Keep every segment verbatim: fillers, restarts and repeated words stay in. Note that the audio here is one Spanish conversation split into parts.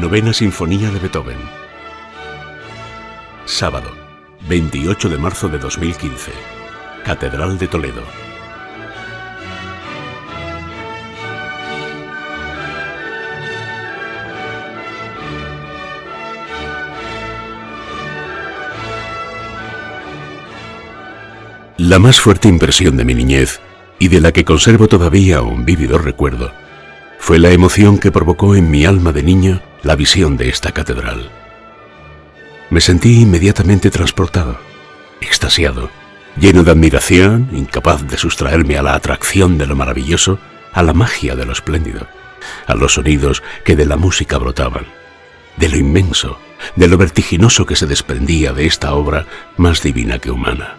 Novena Sinfonía de Beethoven. Sábado, veintiocho de marzo de dos mil quince. Catedral de Toledo. La más fuerte impresión de mi niñez, y de la que conservo todavía un vívido recuerdo, fue la emoción que provocó en mi alma de niño la visión de esta catedral. Me sentí inmediatamente transportado, extasiado, lleno de admiración, incapaz de sustraerme a la atracción de lo maravilloso, a la magia de lo espléndido, a los sonidos que de la música brotaban, de lo inmenso, de lo vertiginoso que se desprendía de esta obra más divina que humana.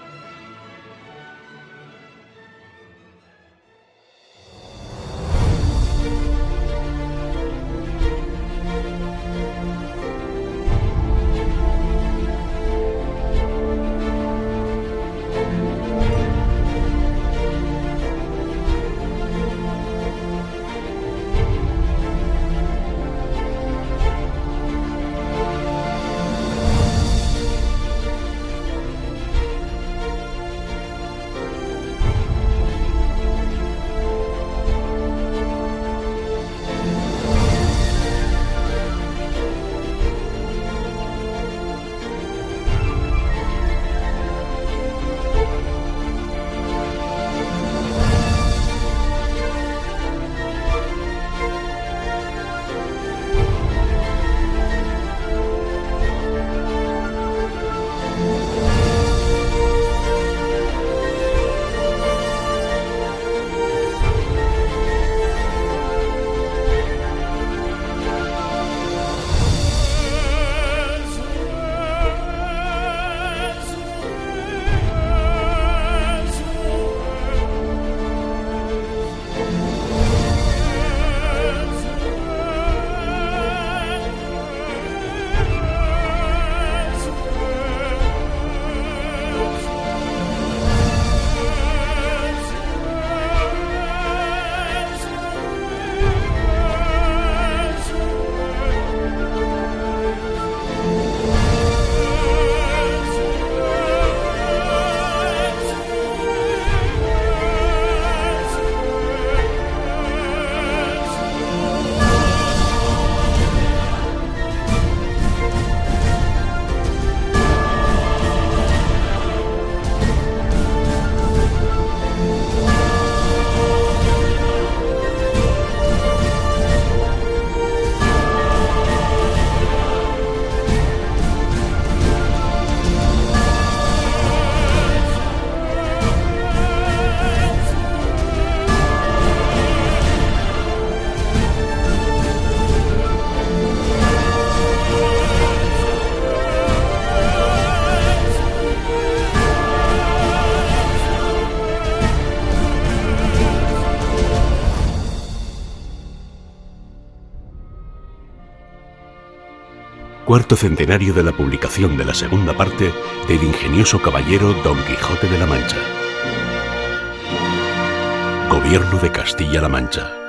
Cuarto centenario de la publicación de la segunda parte del ingenioso caballero Don Quijote de la Mancha. Gobierno de Castilla-La Mancha.